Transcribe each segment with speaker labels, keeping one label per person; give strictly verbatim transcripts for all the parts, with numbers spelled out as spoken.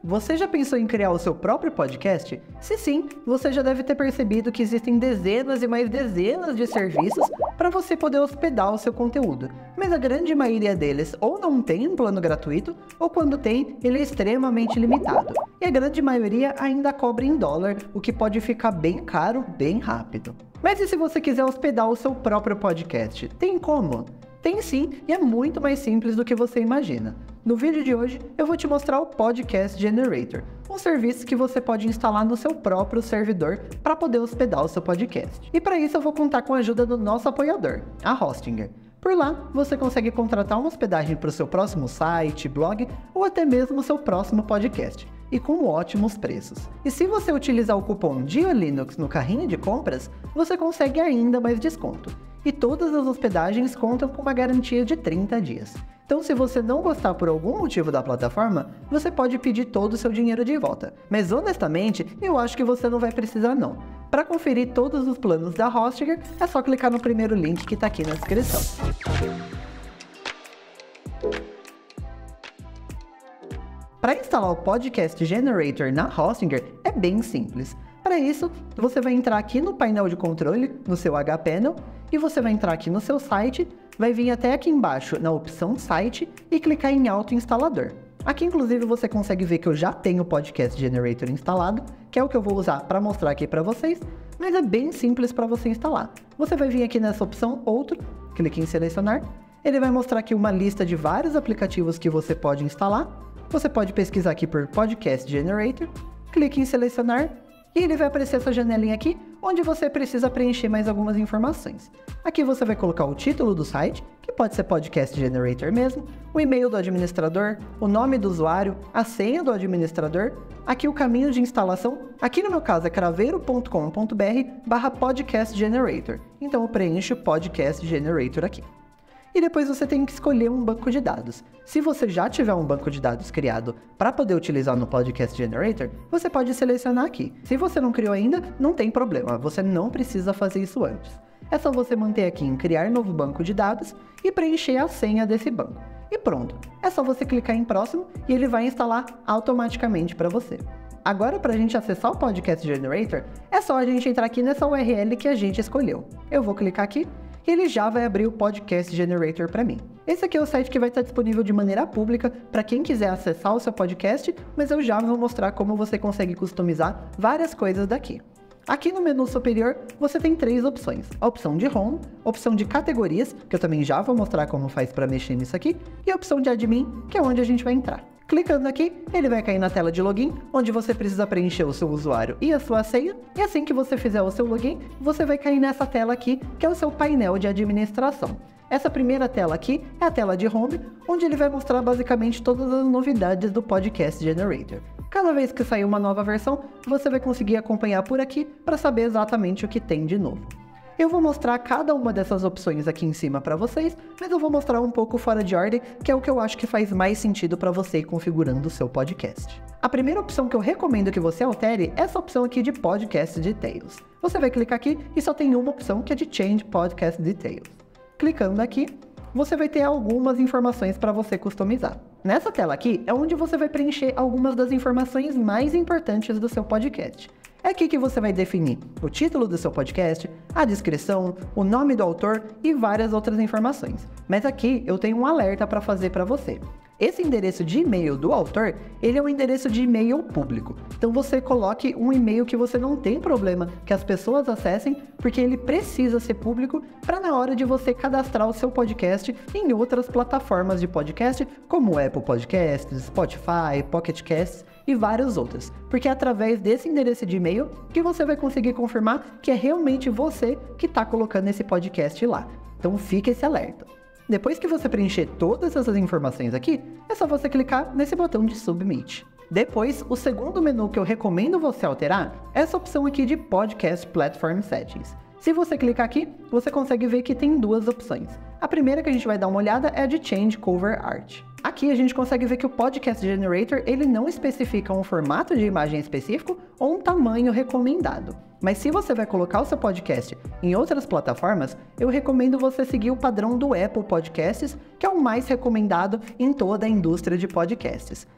Speaker 1: Você já pensou em criar o seu próprio podcast? Se sim, você já deve ter percebido que existem dezenas e mais dezenas de serviços para você poder hospedar o seu conteúdo, mas a grande maioria deles ou não tem um plano gratuito, ou quando tem, ele é extremamente limitado, e a grande maioria ainda cobra em dólar, o que pode ficar bem caro, bem rápido. Mas e se você quiser hospedar o seu próprio podcast? Tem como? Tem sim, e é muito mais simples do que você imagina. No vídeo de hoje, eu vou te mostrar o Podcast Generator, um serviço que você pode instalar no seu próprio servidor para poder hospedar o seu podcast. E para isso eu vou contar com a ajuda do nosso apoiador, a Hostinger. Por lá, você consegue contratar uma hospedagem para o seu próximo site, blog ou até mesmo o seu próximo podcast, e com ótimos preços. E se você utilizar o cupom DIALINUX no carrinho de compras, você consegue ainda mais desconto. E todas as hospedagens contam com uma garantia de trinta dias. Então, se você não gostar por algum motivo da plataforma, você pode pedir todo o seu dinheiro de volta. Mas honestamente, eu acho que você não vai precisar não. Para conferir todos os planos da Hostinger, é só clicar no primeiro link que está aqui na descrição. Para instalar o Podcast Generator na Hostinger é bem simples. Para isso, você vai entrar aqui no painel de controle, no seu H Panel, e você vai entrar aqui no seu site, vai vir até aqui embaixo na opção Site e clicar em Auto-instalador. Aqui, inclusive, você consegue ver que eu já tenho o Podcast Generator instalado, que é o que eu vou usar para mostrar aqui para vocês, mas é bem simples para você instalar. Você vai vir aqui nessa opção Outro, clique em Selecionar, ele vai mostrar aqui uma lista de vários aplicativos que você pode instalar. Você pode pesquisar aqui por Podcast Generator, clique em Selecionar, e ele vai aparecer essa janelinha aqui, onde você precisa preencher mais algumas informações. Aqui você vai colocar o título do site, que pode ser Podcast Generator mesmo, o e-mail do administrador, o nome do usuário, a senha do administrador, aqui o caminho de instalação, aqui no meu caso é craveiro ponto com ponto br barra podcast generator, então eu preencho Podcast Generator aqui. E depois você tem que escolher um banco de dados. Se você já tiver um banco de dados criado para poder utilizar no Podcast Generator, você pode selecionar aqui. Se você não criou ainda, não tem problema, você não precisa fazer isso antes. É só você manter aqui em criar novo banco de dados e preencher a senha desse banco. E pronto, é só você clicar em próximo e ele vai instalar automaticamente para você. Agora, para a gente acessar o Podcast Generator, é só a gente entrar aqui nessa U R L que a gente escolheu. Eu vou clicar aqui, e ele já vai abrir o Podcast Generator para mim. Esse aqui é o site que vai estar disponível de maneira pública para quem quiser acessar o seu podcast, mas eu já vou mostrar como você consegue customizar várias coisas daqui. Aqui no menu superior, você tem três opções. A opção de Home, a opção de Categorias, que eu também já vou mostrar como faz para mexer nisso aqui, e a opção de Admin, que é onde a gente vai entrar. Clicando aqui, ele vai cair na tela de login, onde você precisa preencher o seu usuário e a sua senha, e assim que você fizer o seu login, você vai cair nessa tela aqui, que é o seu painel de administração. Essa primeira tela aqui é a tela de Home, onde ele vai mostrar basicamente todas as novidades do Podcast Generator. Cada vez que sair uma nova versão, você vai conseguir acompanhar por aqui para saber exatamente o que tem de novo. Eu vou mostrar cada uma dessas opções aqui em cima para vocês, mas eu vou mostrar um pouco fora de ordem, que é o que eu acho que faz mais sentido para você ir configurando o seu podcast. A primeira opção que eu recomendo que você altere é essa opção aqui de Podcast Details. Você vai clicar aqui e só tem uma opção que é de Change Podcast Details. Clicando aqui, você vai ter algumas informações para você customizar. Nessa tela aqui é onde você vai preencher algumas das informações mais importantes do seu podcast. É aqui que você vai definir o título do seu podcast, a descrição, o nome do autor e várias outras informações. Mas aqui eu tenho um alerta para fazer para você. Esse endereço de e-mail do autor, ele é um endereço de e-mail público. Então você coloque um e-mail que você não tem problema que as pessoas acessem, porque ele precisa ser público para na hora de você cadastrar o seu podcast em outras plataformas de podcast, como Apple Podcasts, Spotify, Pocket Casts e várias outras. Porque é através desse endereço de e-mail que você vai conseguir confirmar que é realmente você que está colocando esse podcast lá. Então fica esse alerta. Depois que você preencher todas essas informações aqui, é só você clicar nesse botão de Submit. Depois, o segundo menu que eu recomendo você alterar é essa opção aqui de Podcast Platform Settings. Se você clicar aqui, você consegue ver que tem duas opções. A primeira que a gente vai dar uma olhada é a de Change Cover Art. Aqui a gente consegue ver que o Podcast Generator ele não especifica um formato de imagem específico ou um tamanho recomendado. Mas se você vai colocar o seu podcast em outras plataformas, eu recomendo você seguir o padrão do Apple Podcasts, que é o mais recomendado em toda a indústria de podcasts.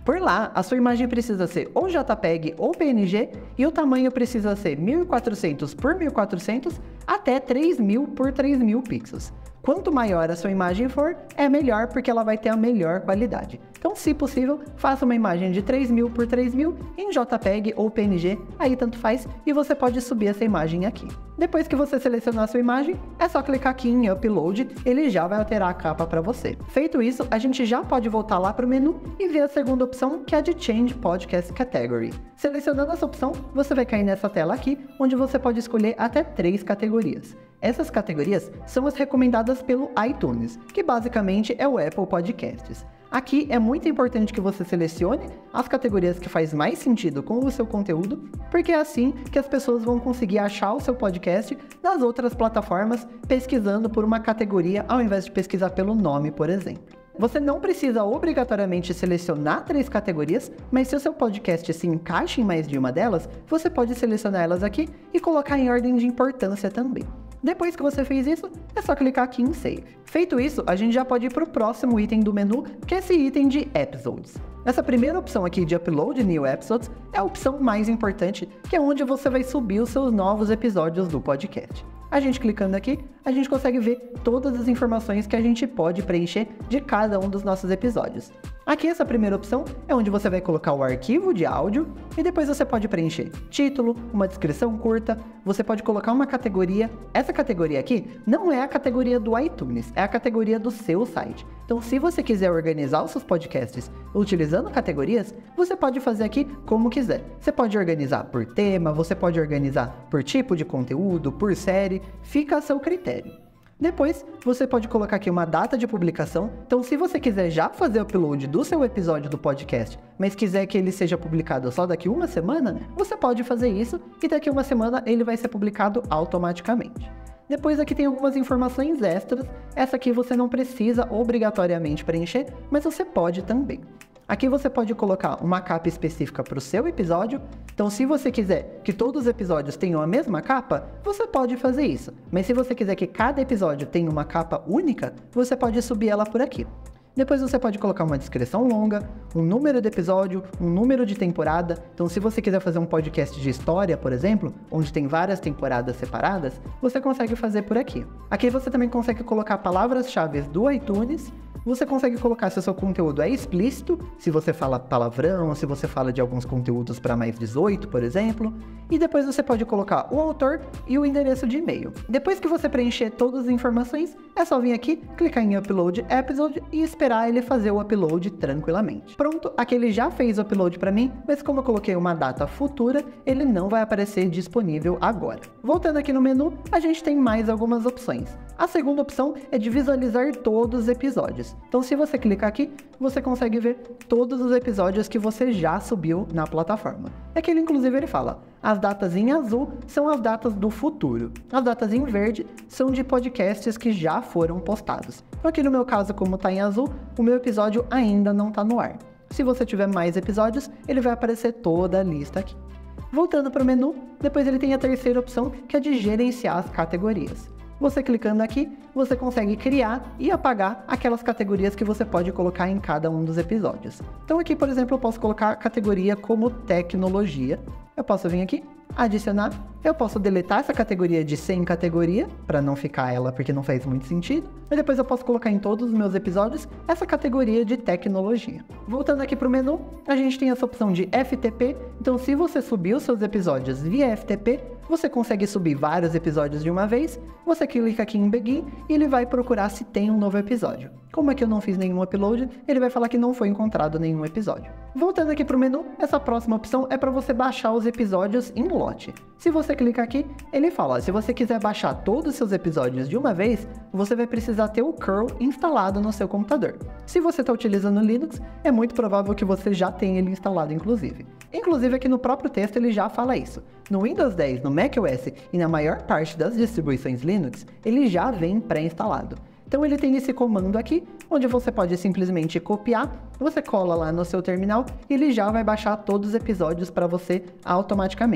Speaker 1: Por lá, a sua imagem precisa ser ou JPEG ou P N G e o tamanho precisa ser mil e quatrocentos por mil e quatrocentos até três mil por três mil pixels. Quanto maior a sua imagem for, é melhor porque ela vai ter a melhor qualidade. Então, se possível, faça uma imagem de três mil por três mil em JPEG ou P N G, aí tanto faz, e você pode subir essa imagem aqui. Depois que você selecionar a sua imagem, é só clicar aqui em Upload, ele já vai alterar a capa para você. Feito isso, a gente já pode voltar lá para o menu e ver a segunda opção, que é a de Change Podcast Category. Selecionando essa opção, você vai cair nessa tela aqui, onde você pode escolher até três categorias. Essas categorias são as recomendadas pelo iTunes, que basicamente é o Apple Podcasts. Aqui é muito importante que você selecione as categorias que faz mais sentido com o seu conteúdo, porque é assim que as pessoas vão conseguir achar o seu podcast nas outras plataformas, pesquisando por uma categoria ao invés de pesquisar pelo nome, por exemplo. Você não precisa obrigatoriamente selecionar três categorias, mas se o seu podcast se encaixa em mais de uma delas, você pode selecionar elas aqui e colocar em ordem de importância também. Depois que você fez isso, é só clicar aqui em Save. Feito isso, a gente já pode ir para o próximo item do menu, que é esse item de Episodes. Essa primeira opção aqui de Upload New Episodes é a opção mais importante, que é onde você vai subir os seus novos episódios do podcast. A gente clicando aqui, a gente consegue ver todas as informações que a gente pode preencher de cada um dos nossos episódios. Aqui essa primeira opção é onde você vai colocar o arquivo de áudio e depois você pode preencher título, uma descrição curta, você pode colocar uma categoria. Essa categoria aqui não é a categoria do iTunes, é a categoria do seu site. Então, se você quiser organizar os seus podcasts utilizando categorias, você pode fazer aqui como quiser. Você pode organizar por tema, você pode organizar por tipo de conteúdo, por série, fica a seu critério. Depois, você pode colocar aqui uma data de publicação. Então, se você quiser já fazer o upload do seu episódio do podcast, mas quiser que ele seja publicado só daqui uma semana, você pode fazer isso e daqui uma semana ele vai ser publicado automaticamente. Depois aqui tem algumas informações extras. Essa aqui você não precisa obrigatoriamente preencher, mas você pode também. Aqui você pode colocar uma capa específica para o seu episódio. Então, se você quiser que todos os episódios tenham a mesma capa, você pode fazer isso. Mas se você quiser que cada episódio tenha uma capa única, você pode subir ela por aqui. Depois você pode colocar uma descrição longa, um número de episódio, um número de temporada. Então, se você quiser fazer um podcast de história, por exemplo, onde tem várias temporadas separadas, você consegue fazer por aqui. Aqui você também consegue colocar palavras-chave do iTunes. Você consegue colocar se o seu conteúdo é explícito, se você fala palavrão, se você fala de alguns conteúdos para mais dezoito, por exemplo. E depois você pode colocar o autor e o endereço de e-mail. Depois que você preencher todas as informações, é só vir aqui, clicar em Upload Episode e esperar ele fazer o upload tranquilamente. Pronto, aqui ele já fez o upload para mim, mas como eu coloquei uma data futura, ele não vai aparecer disponível agora. Voltando aqui no menu, a gente tem mais algumas opções. A segunda opção é de visualizar todos os episódios. Então, se você clicar aqui, você consegue ver todos os episódios que você já subiu na plataforma. É que ele, inclusive, ele fala, as datas em azul são as datas do futuro. As datas em verde são de podcasts que já foram postados. Então, aqui no meu caso, como está em azul, o meu episódio ainda não está no ar. Se você tiver mais episódios, ele vai aparecer toda a lista aqui. Voltando para o menu, depois ele tem a terceira opção, que é de gerenciar as categorias. Você clicando aqui, você consegue criar e apagar aquelas categorias que você pode colocar em cada um dos episódios. Então aqui, por exemplo, eu posso colocar a categoria como tecnologia. Eu posso vir aqui, adicionar. Eu posso deletar essa categoria de sem categoria, para não ficar ela, porque não faz muito sentido. Mas depois eu posso colocar em todos os meus episódios essa categoria de tecnologia. Voltando aqui para o menu, a gente tem essa opção de F T P. Então, se você subir os seus episódios via F T P, você consegue subir vários episódios de uma vez. Você clica aqui em Begin e ele vai procurar se tem um novo episódio. Como aqui eu não fiz nenhum upload, ele vai falar que não foi encontrado nenhum episódio. Voltando aqui para o menu, essa próxima opção é para você baixar os episódios em lote. Se você clicar aqui, ele fala, ó, se você quiser baixar todos os seus episódios de uma vez, você vai precisar ter o curl instalado no seu computador. Se você está utilizando o Linux, é muito provável que você já tenha ele instalado, inclusive. Inclusive, aqui no próprio texto ele já fala isso. No Windows dez, no macOS e na maior parte das distribuições Linux, ele já vem pré-instalado. Então ele tem esse comando aqui, onde você pode simplesmente copiar, você cola lá no seu terminal e ele já vai baixar todos os episódios para você automaticamente.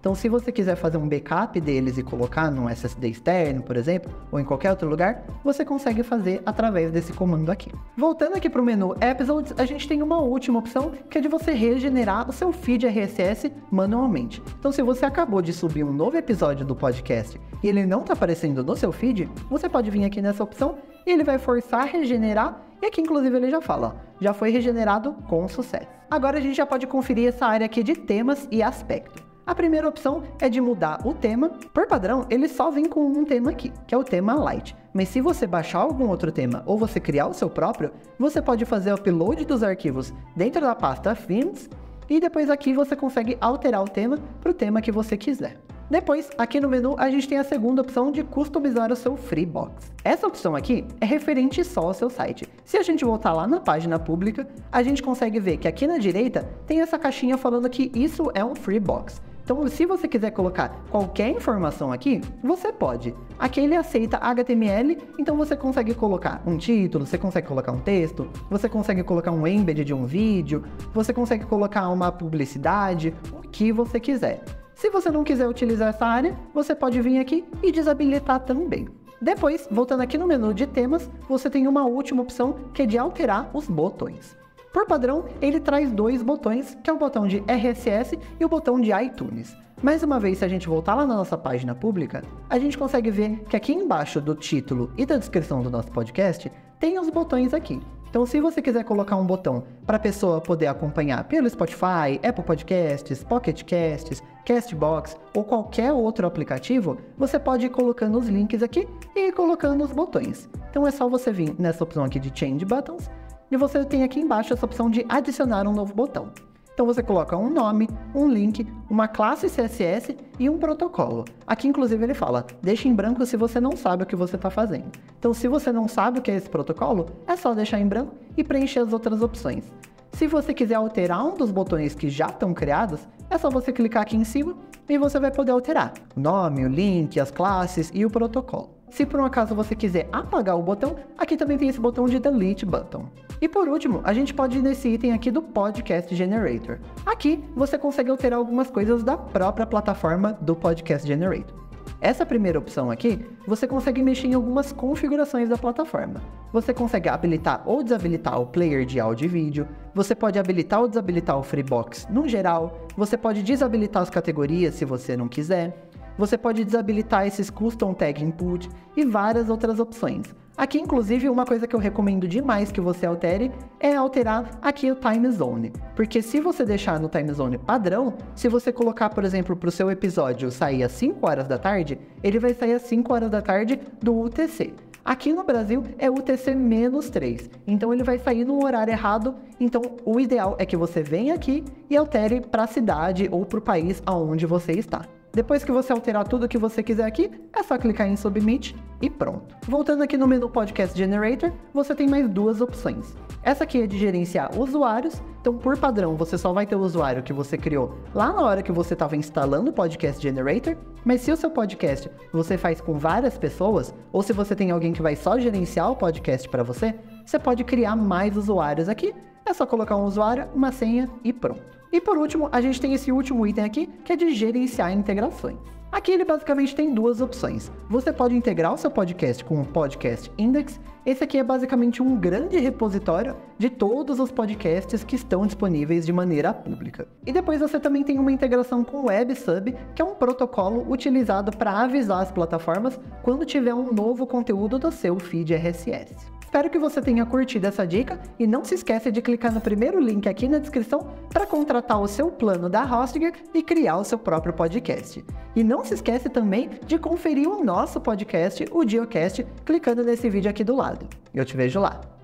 Speaker 1: Então, se você quiser fazer um backup deles e colocar num S S D externo, por exemplo, ou em qualquer outro lugar, você consegue fazer através desse comando aqui. Voltando aqui para o menu Episodes, a gente tem uma última opção, que é de você regenerar o seu feed R S S manualmente. Então, se você acabou de subir um novo episódio do podcast e ele não está aparecendo no seu feed, você pode vir aqui nessa opção e ele vai forçar a regenerar. E aqui, inclusive, ele já fala, ó, já foi regenerado com sucesso. Agora a gente já pode conferir essa área aqui de temas e aspecto. A primeira opção é de mudar o tema. Por padrão, ele só vem com um tema aqui, que é o tema Light. Mas se você baixar algum outro tema ou você criar o seu próprio, você pode fazer o upload dos arquivos dentro da pasta Themes e depois aqui você consegue alterar o tema para o tema que você quiser. Depois, aqui no menu, a gente tem a segunda opção de customizar o seu Freebox. Essa opção aqui é referente só ao seu site. Se a gente voltar lá na página pública, a gente consegue ver que aqui na direita tem essa caixinha falando que isso é um Freebox. Então, se você quiser colocar qualquer informação aqui, você pode. Aqui ele aceita H T M L, então você consegue colocar um título, você consegue colocar um texto, você consegue colocar um embed de um vídeo, você consegue colocar uma publicidade, o que você quiser. Se você não quiser utilizar essa área, você pode vir aqui e desabilitar também. Depois, voltando aqui no menu de temas, você tem uma última opção, que é de alterar os botões. Por padrão, ele traz dois botões, que é o botão de R S S e o botão de iTunes. Mais uma vez, se a gente voltar lá na nossa página pública, a gente consegue ver que aqui embaixo do título e da descrição do nosso podcast, tem os botões aqui. Então, se você quiser colocar um botão para a pessoa poder acompanhar pelo Spotify, Apple Podcasts, Pocket Casts, Castbox ou qualquer outro aplicativo, você pode ir colocando os links aqui e ir colocando os botões. Então, é só você vir nessa opção aqui de Change Buttons, e você tem aqui embaixo essa opção de adicionar um novo botão. Então você coloca um nome, um link, uma classe C S S e um protocolo. Aqui inclusive ele fala, deixa em branco se você não sabe o que você está fazendo. Então se você não sabe o que é esse protocolo, é só deixar em branco e preencher as outras opções. Se você quiser alterar um dos botões que já estão criados, é só você clicar aqui em cima e você vai poder alterar o nome, o link, as classes e o protocolo. Se por um acaso você quiser apagar o botão, aqui também tem esse botão de Delete Button. E por último, a gente pode ir nesse item aqui do Podcast Generator. Aqui você consegue alterar algumas coisas da própria plataforma do Podcast Generator. Essa primeira opção aqui, você consegue mexer em algumas configurações da plataforma. Você consegue habilitar ou desabilitar o player de áudio e vídeo, você pode habilitar ou desabilitar o Freebox no geral, você pode desabilitar as categorias se você não quiser, você pode desabilitar esses Custom Tag Input e várias outras opções. Aqui, inclusive, uma coisa que eu recomendo demais que você altere é alterar aqui o Time Zone. Porque se você deixar no Time Zone padrão, se você colocar, por exemplo, para o seu episódio sair às cinco horas da tarde, ele vai sair às cinco horas da tarde do U T C. Aqui no Brasil é U T C menos três, então ele vai sair no horário errado, então o ideal é que você venha aqui e altere para a cidade ou para o país aonde você está. Depois que você alterar tudo que você quiser aqui, é só clicar em Submit e pronto. Voltando aqui no menu Podcast Generator, você tem mais duas opções. Essa aqui é de gerenciar usuários, então por padrão você só vai ter o usuário que você criou lá na hora que você estava instalando o Podcast Generator, mas se o seu podcast você faz com várias pessoas, ou se você tem alguém que vai só gerenciar o podcast para você, você pode criar mais usuários aqui, é só colocar um usuário, uma senha e pronto. E por último, a gente tem esse último item aqui, que é de gerenciar integrações. Aqui ele basicamente tem duas opções. Você pode integrar o seu podcast com o Podcast Index. Esse aqui é basicamente um grande repositório de todos os podcasts que estão disponíveis de maneira pública. E depois você também tem uma integração com o WebSub, que é um protocolo utilizado para avisar as plataformas quando tiver um novo conteúdo do seu feed R S S. Espero que você tenha curtido essa dica e não se esqueça de clicar no primeiro link aqui na descrição para contratar o seu plano da Hostinger e criar o seu próprio podcast. E não se esquece também de conferir o nosso podcast, o Geocast, clicando nesse vídeo aqui do lado. Eu te vejo lá.